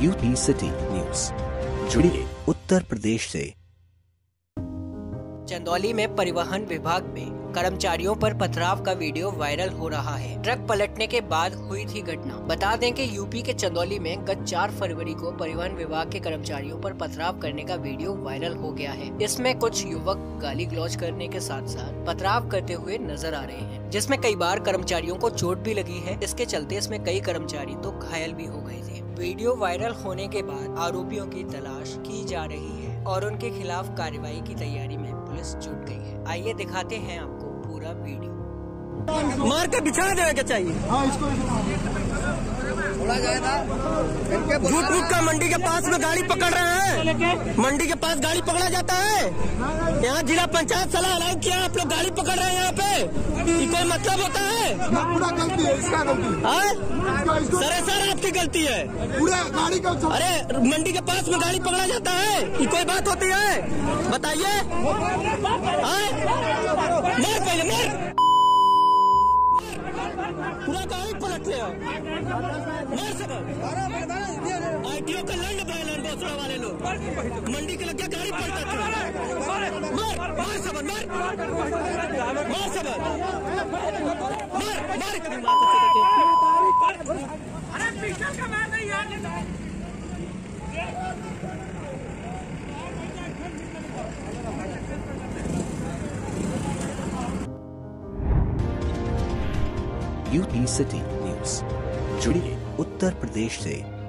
UP city news, जुड़िए उत्तर प्रदेश से। चंदौली में परिवहन विभाग में कर्मचारियों पर पथराव का वीडियो वायरल हो रहा है। ट्रक पलटने के बाद हुई थी घटना। बता दें कि यूपी के चंदौली में गत 4 फरवरी को परिवहन विभाग के कर्मचारियों पर पथराव करने का वीडियो वायरल हो गया है। इसमें कुछ युवक गाली गलौज करने के साथ साथ पथराव करते हुए नजर आ रहे हैं, जिसमें कई बार कर्मचारियों को चोट भी लगी है। इसके चलते इसमें कई कर्मचारी तो घायल भी हो गए थे। वीडियो वायरल होने के बाद आरोपियों की तलाश की जा रही है और उनके खिलाफ कार्रवाई की तैयारी में पुलिस जुट गई है। आइए दिखाते हैं आपको पूरा वीडियो। मार के बिछा देने के चाहिए। हाँ, इसको झूठ मूठ का मंडी के पास में गाड़ी पकड़ रहे हैं। मंडी के पास गाड़ी पकड़ा जाता है। यहाँ जिला पंचायत सलाह अलाउ किया, आप लोग गाड़ी पकड़ रहे हैं यहाँ पे। कोई मतलब होता है? पूरा गलती है, इसका गलती सर आपकी गलती है। पूरा गाड़ी का। अरे मंडी के पास में गाड़ी पकड़ा जाता है, ये कोई बात होती है? बताइए। मार पहले मार, पूरा गाड़ी पलट रहे हो। मार सब ITO का लंड बैलन बोसड़ा वाले लोग मंडी के लगे गाड़ी पलटते हैं। मार सब मार सब अरे पिस्टल का मार नहीं यार। यूपी सिटी न्यूज, जुड़िए उत्तर प्रदेश से।